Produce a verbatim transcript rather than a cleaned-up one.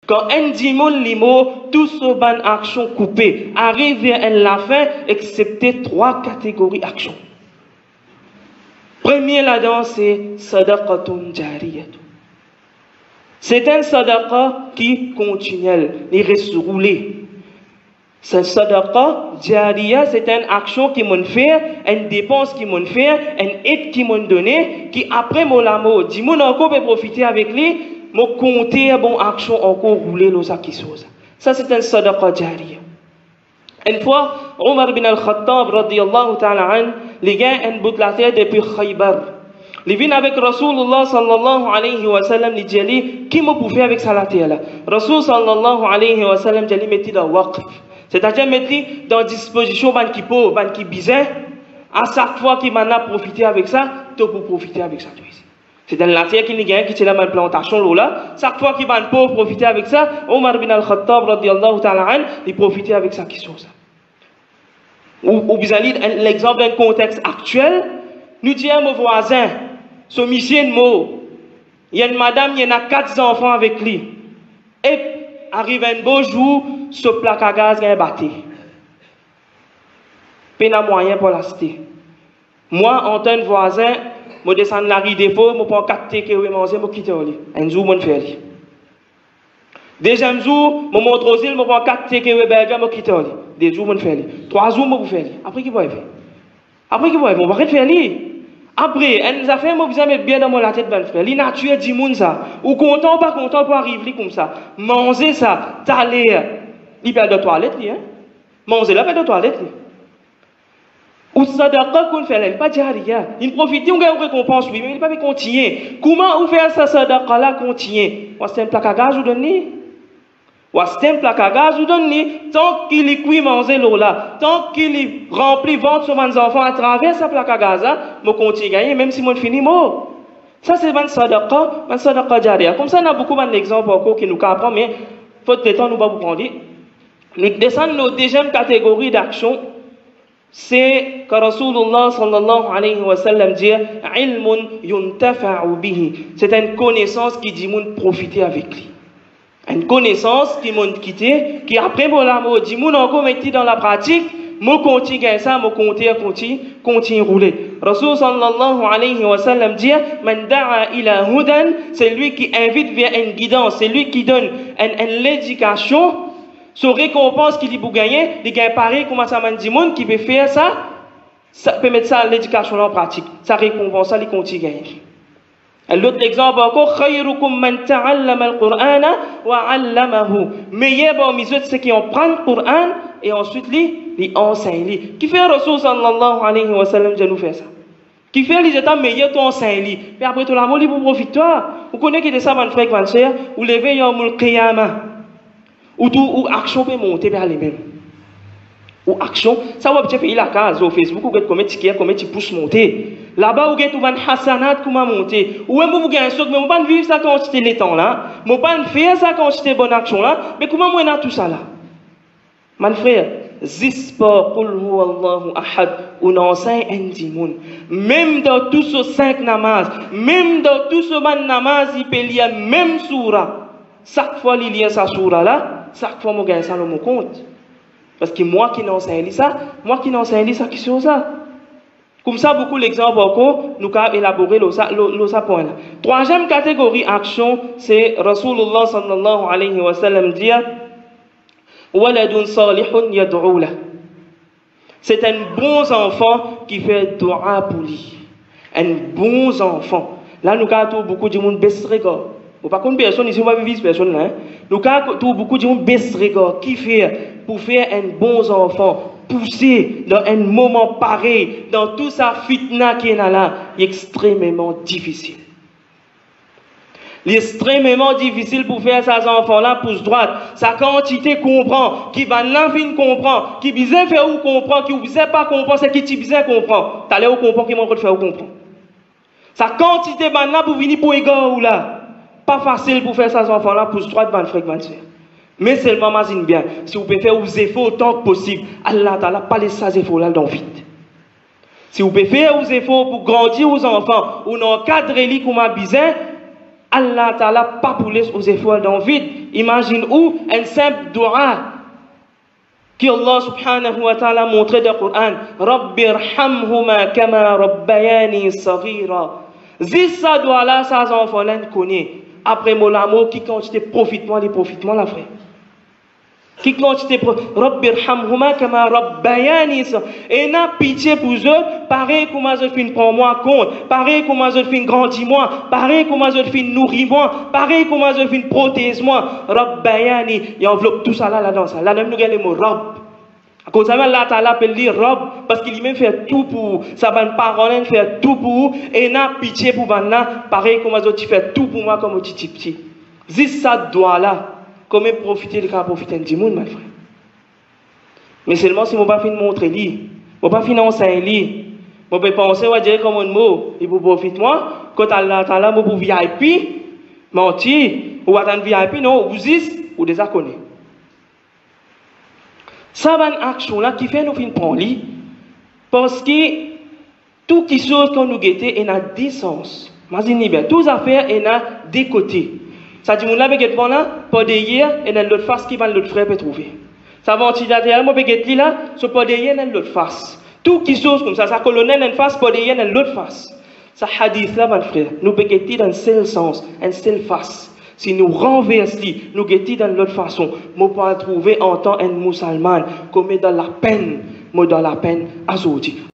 Quand un dimon limo, tout ce ban action coupée, arrive à la fin, excepté trois catégories d'actions. Premier là-dedans, c'est sadaqatun jariyatun. C'est un sadaqa qui continue, il reste roulé. Ce sadaqa jariya, c'est une action qui m'ont fait, une dépense qui m'ont fait, une aide qui m'ont donné, qui après mon amour, dit mon encore peut profiter avec lui, mon compter bon action encore rouler l'eau ça qui chose. Ça c'est un sadaqa jariya. Une fois, Omar bin al-Khattab radiyallahu ta'ala an, les gars un bout de la terre depuis Khaybar. Ils viennent avec Rasulullah sallallahu alayhi wa sallam, ils disent qui m'a bouffé avec ça la terre là. Rasul sallallahu alayhi wa sallam dit mettez dans waqf. C'est-à-dire mettez dans disposition ban qui pauvre, ban qui bizarre. À chaque fois qu'il m'en a profité avec ça, tu peux profiter avec ça. C'est dans la terre qui n'y a qui est la plantation là. Chaque fois qu'il m'en pauvre profiter avec ça, Omar bin al-Khattab radiyallahu ta'ala an, il profitait avec ça qui sont ça. Ou, ou bien l'exemple d'un contexte actuel, nous disons à mon voisin, ce monsieur mot, il y a une madame, il y en a quatre enfants avec lui. Et arrive un beau jour, ce plaque à gaz est battu. Peine à moyen pour la cité. Moi, en tant que voisin, je descends la rue des faux, je prends quatre thés que je mange, je quitte le lit. Un jour, je fais le lit. Deuxième jour, je montre aux îles, je prends quatre thés que je berge, je quitte le lit. Deux jours, je fais le lit. Trois jours, je fais le lit. Après, qui va faire? Après, qui va faire? On va faire le lit. Après, elle nous a fait, moi, vous avez bien dans mon la tête, ben frère. Les nature dit moun ça. Ou content ou pas content pour arriver comme ça. Manger ça, t'aller. Il perd de toilette, hein. Manger là, perd de toilette. Ou sadaqa qu'on fait là, il pas dire rien. Il profite, on gagne récompense, oui, mais il pas continuer. Comment vous faire ça sadaqa là continuer? Ou c'est un plaque à gaz ou donner? Ou c'est un plaque à gaz ou donner? Tant qu'il est cuit manger l'eau là, tant qu'il est rempli ventre sur mes enfants à travers sa plaque à gaz là, moi continue gagner même si moi finis mot. Ça c'est un sadaqa, un sadaqa jariya. Comme ça on a beaucoup d'exemples encore qui nous apprennent, mais faute de temps nous va vous prendre. Nous descendons nos deuxième catégorie d'action. C'est que Rasulullah sallallahu alayhi wa sallam dit ilmun yuntafa'u bihi. C'est une connaissance qui dit moun profiter avec lui. Une connaissance qui m'ont quitté, qui après mon amour dit moun encore metti dans la pratique, mon continue gagner ça, mon continue continue continue rouler. Rasul sallallahu alayhi wa sallam dit man da'a ila hudan, c'est lui qui invite vers une guidance, c'est lui qui donne une, une l'éducation. Son récompense qu'il peut gagner, il gagne pareil comme ça man dit monde qui peut faire ça, ça peut mettre ça l'éducation en pratique. Ça récompense ça, il continue gagner. L'autre exemple encore, khayrukum man ta'allama al-Qur'ana wa 'allamahu. Meilleur parmi eux c'est qui en prend le Coran et ensuite lui, il enseigne. Qui fait Rasul sallallahu alayhi wa sallam de nous faire ça? Qui fait les états meilleurs ton enseigne. Puis après tout l'amour, il vous profite toi. Vous connaissez que ça, mon frère, mon frère, ou lever yawmul qiyamah. Ou tout, ou action peut monter vers les mêmes. Ou action, ça va peut-être faire la case au Facebook, ou peut-être comme ticket, comme tu pousse monter. Là-bas, vous avez tout un hasanat comment monter. Ou même vous gagnez un truc, mais vous ne pouvez pas vivre ça quand c'était les temps là. Vous ne pouvez pas faire ça quand c'était bonne action là. Mais comment vous avez tout ça là? Mon frère, Zispa, Qul huwa Allahu ahad, on enseigne un dimoun. Même dans tous ces cinq namaz, même dans tous ces namaz, il peut lire même surah. Chaque fois qu'il y a sa surah là, chaque fois que je gagne ça dans mon compte. Parce que moi qui n'enseigne ça, moi qui n'enseigne ça, qui c'est ça? Comme ça, beaucoup d'exemples encore, nous avons élaboré le point là. Troisième catégorie action, c'est Rasulullah sallallahu alayhi wa sallam dit Waladun salihun yad'u lah. C'est un bon enfant qui fait dua pour lui. Un bon enfant. Là, nous avons beaucoup de monde baisse regard. Par contre, personne ici, on va vivre personne là. Nous avons beaucoup de monde baisse regard. Qui fait pour faire un bon enfant, pousser dans un moment pareil, dans tout sa fitna qui est là, est extrêmement difficile. Il est extrêmement difficile pour faire ces enfants-là pousse droite. Sa quantité comprend, qui va l'envie comprend, qui bizarre faire ou comprend, qui bizarre pas comprend, c'est qui tu bizarre comprend. T'as l'air ou comprend, qui manque de faire ou comprend. Sa quantité là pour venir pour égard ou là. Pas facile pour faire ces enfants-là pousse droite, ban fréquence. Mais seulement, imagine bien, si vous pouvez faire vos efforts autant que possible, Allah Ta'ala pas laisser ces efforts-là dans le vide. Si vous pouvez faire vos efforts pour grandir aux enfants, ou dans le cadre comme un bizarre, Allah Ta'ala pas pour laisser vos efforts dans le vide. imagine où un simple dua que Allah subhanahu wa ta'ala montré dans le Coran. Rabbi irhamhuma kama rabbayani saghira. Zis ça doit là, ça enfants là connaît. Après mon amour, qui quantité profitement, les profitement la frère. Qui quantité Rabbi irhamhuma kama rabbayani saghira. Et n'a pitié pour eux, pareil comme je fin prends moi compte, pareil comme je fin grandis moi, pareil comme je fin nourrir moi, pareil comme je fin protéger moi. Rabbayani, il enveloppe tout ça là là-dedans ça. Là, nous avons le mot Rabb. À cause de ça, Allah Ta'ala appelle lui Rabb parce qu'il lui-même fait tout pour sa bonne parole, fait tout pour et n'a pitié pour là, pareil comme je tu fais tout pour moi comme petit petit. Juste ça doit là, comment profiter de cas profiter du monde, mon frère. Mais seulement si je ne pas montrer lui, je ne pas financer lui, je peux penser à dire comme un mot, il faut profiter moi, quand Allah Ta'ala me pour V I P, mentir, ou attendre V I P, non, vous dites, ou déjà connaît. Ça va une action là qui fait nous fin prendre lui, parce que tout qui chose qu'on nous guette est dans deux sens. Imaginez bien, toutes affaires est dans deux côtés. Ça dit, mon là, guette bon là, pas derrière, et dans l'autre face qui va l'autre frère peut trouver. Ça va en derrière, moi, guette lui là, ce pas derrière, dans l'autre face. Tout qui chose comme ça, ça colonel dans une face, pas derrière, dans l'autre face. Ça hadith là, mon frère, nous peut guetter dans un seul sens, un seul face. Si nous renversons, nous guettons dans l'autre façon, nous pouvons trouver en tant un musulman comme dans la peine, dans la peine à